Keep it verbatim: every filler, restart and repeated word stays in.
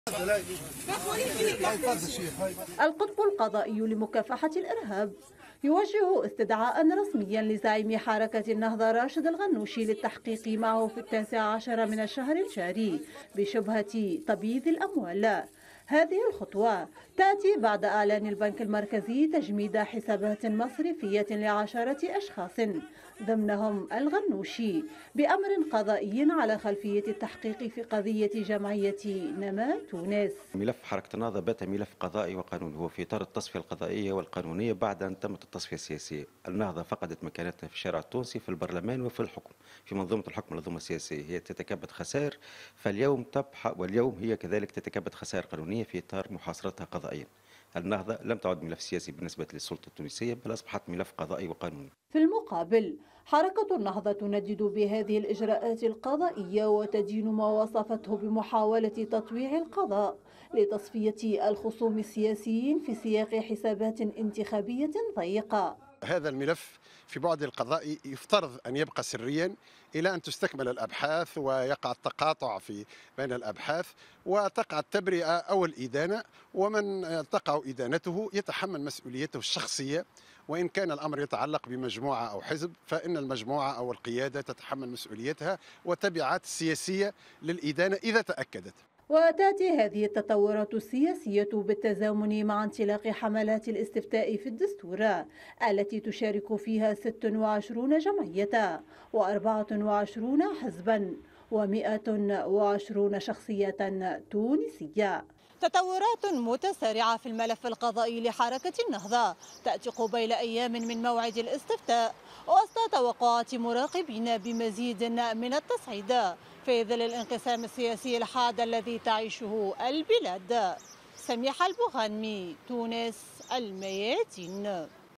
القطب القضائي لمكافحة الإرهاب يوجه استدعاء رسميا لزعيم حركة النهضة راشد الغنوشي للتحقيق معه في التاسع عشر من الشهر الجاري بشبهة تبييض الأموال. هذه الخطوة تأتي بعد إعلان البنك المركزي تجميد حسابات مصرفية لعشرة أشخاص ضمنهم الغنوشي بأمر قضائي على خلفية التحقيق في قضية جمعية نما تونس. ملف حركة النهضة بات ملف قضائي وقانوني، هو في إطار التصفية القضائية والقانونية بعد أن تمت التصفية السياسية. النهضة فقدت مكانتها في الشارع التونسي، في البرلمان وفي الحكم، في منظومة الحكم المنظومة السياسية. هي تتكبد خسائر، فاليوم تبحث واليوم هي كذلك تتكبد خسائر قانونية في إطار محاصرتها قضائيا. النهضة لم تعد ملف سياسي بالنسبة للسلطة التونسية، بل أصبحت ملف قضائي وقانوني. في المقابل حركة النهضة تندد بهذه الإجراءات القضائية وتدين ما وصفته بمحاولة تطويع القضاء لتصفية الخصوم السياسيين في سياق حسابات انتخابية ضيقة. هذا الملف في بعد القضائي يفترض أن يبقى سريا إلى أن تستكمل الأبحاث ويقع التقاطع في بين الأبحاث وتقع التبرئة أو الإدانة، ومن تقع إدانته يتحمل مسؤوليته الشخصية. وإن كان الأمر يتعلق بمجموعة أو حزب فإن المجموعة أو القيادة تتحمل مسؤوليتها والتبعات السياسية للإدانة إذا تأكدت. وتأتي هذه التطورات السياسية بالتزامن مع انطلاق حملات الاستفتاء في الدستور التي تشارك فيها ست وعشرين جمعية وأربعة وعشرين حزبا ومئة وعشرين شخصية تونسية. تطورات متسارعة في الملف القضائي لحركة النهضة تأتي قبيل أيام من موعد الاستفتاء وسط توقعات مراقبين بمزيد من التصعيد في ظل الانقسام السياسي الحاد الذي تعيشه البلاد. سميحة البغانمي، تونس، الميادين.